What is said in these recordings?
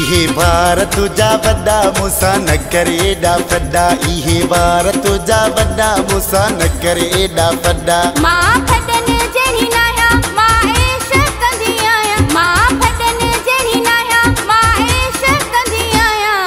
इहे वार तुझा वॾा मूंसां न करे एॾा वॾा। इहे वार तुझा वॾा मूंसां न करे एॾा वॾा। मां फॾनि जहिड़ी न आहियां, मां ऐश कंदी आहियां। मां फॾनि जहिड़ी न आहियां, मां ऐश कंदी आहियां।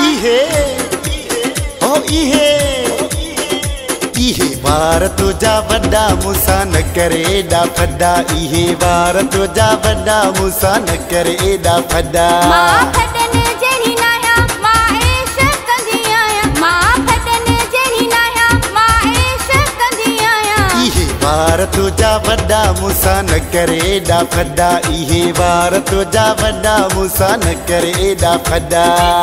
इहे वार तुझा वॾा मूंसां न करे एॾा वॾा। इहे वार तुझा वॾा मूंसां न करे एॾा वॾा। मां फॾनि जहिड़ी न आहियां, मां ऐश कंदी आहियां। मां फॾनि जहिड़ी न आहियां, मां ऐश कंदी आहियां। इहे वार तुझा वॾा मूंसां न करे एॾा वॾा। इहे वार तुझा वॾा मूंसां न करे एॾा वॾा।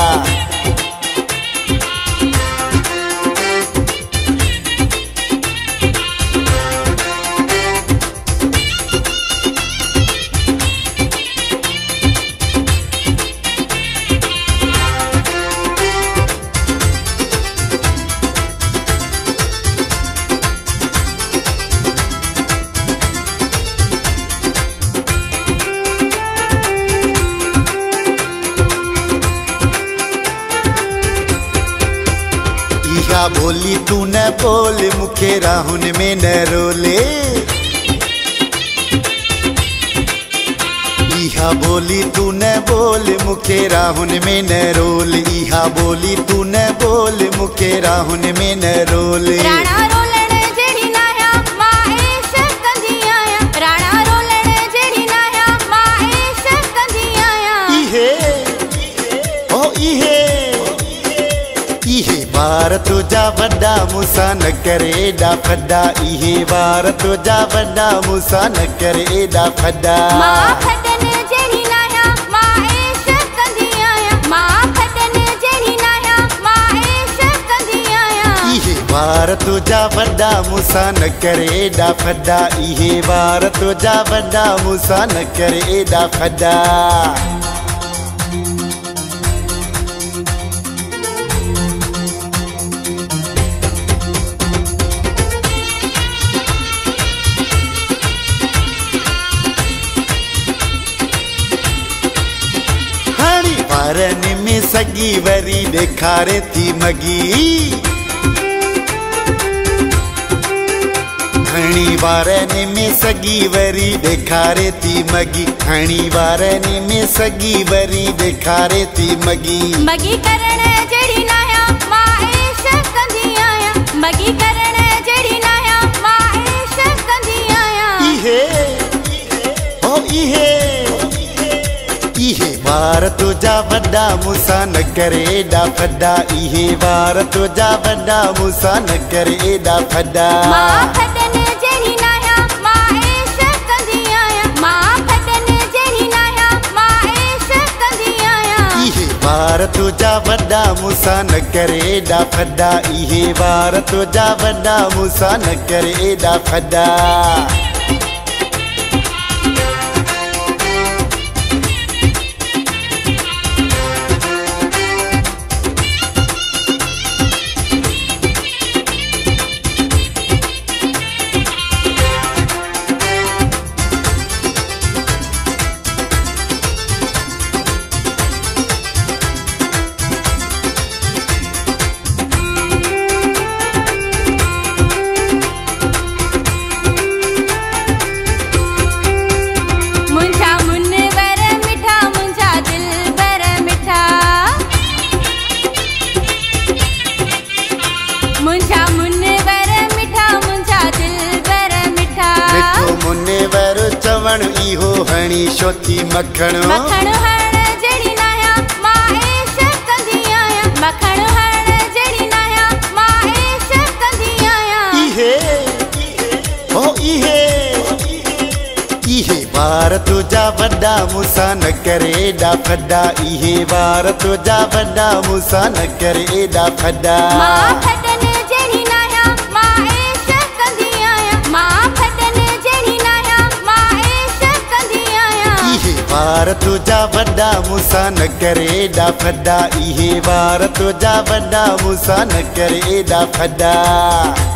इहा बोली तू न बोल मूंखे राहुन में न रोले। इहा बोली तू न बोल मूंखे राहुन में न रोल। इहा बोली तू न बोल मूंखे राहुन में न रोले। राणा रोलण जहिड़ी न आहियां, मां ऐश कंदी आहियां। राणा रोलण जहिड़ी न आहियां, मां ऐश कंदी आहियां। इहे वार तुझा वॾा मूंसां न करे एॾा वॾा। इहे वार तुझा वॾा मूंसां न करे एॾा वॾा। मां फॾनि जहिड़ी न आहियां, मां ऐश कंदी आहियां। मां फॾनि जहिड़ी न आहियां, मां ऐश कंदी आहियां। इहे वार तुझा वॾा मूंसां न करे एॾा वॾा। इहे वार तुझा वॾा मूंसां न करे एॾा वॾा। वारनि में सगी वरी ॾेखारे थी मगी। हणी वारनि में सगी वरी ॾेखारे थी मगी। हणी वारनि में सगी वरी ॾेखारे थी मगी। मगी करण जहिड़ी न आहियां, मां ऐश कंदी आहियां। मगी करण जहिड़ी न आहियां, मां ऐश कंदी आहियां। इहे वार तुझा वॾा मूंसां न करे एॾा वॾा। इहे वार तुझा वॾा मूंसां न करे एॾा वॾा। मां फॾनि जहिड़ी न आहियां, मां ऐश कंदी आहियां। मां फॾनि जहिड़ी न आहियां, मां ऐश कंदी आहियां। इहे वार तुझा वॾा मूंसां न करे एॾा वॾा। इहे वार तुझा वॾा मूंसां न करे एॾा वॾा। इहो हणी शोथी मखण। मखण हण जहिड़ी न आहियां, मां ऐश कंदी आहियां। मखण हण जहिड़ी न आहियां, मां ऐश कंदी आहियां। इहे वार तुझा वॾा मूंसां न करे एॾा वॾा। इहे वार तुझा वॾा मूंसां न करे एॾा वॾा। मां फॾनि जहिड़ी न आहियां, मां ऐश कंदी आहियां। मां फॾनि जहिड़ी न आहियां, मां ऐश कंदी आहियां। इहे वार तुझा वॾा मूंसां न करे एॾा वॾा। इहे वार तुझा वॾा मूंसां न करे एॾा वॾा।